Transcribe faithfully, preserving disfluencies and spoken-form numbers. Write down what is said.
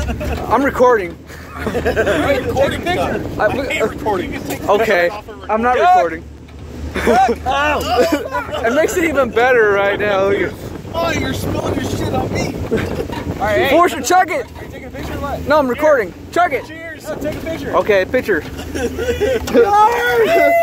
I'm recording. Hey, recording picture. I, I hate recording. Okay, I'm not recording. It makes it even better right now. Oh, you're spilling your shit on me. All right, hey. Force it, chug it. Are you taking a picture or what? No, I'm recording. Chug it. Cheers. No, take a picture. Okay, picture.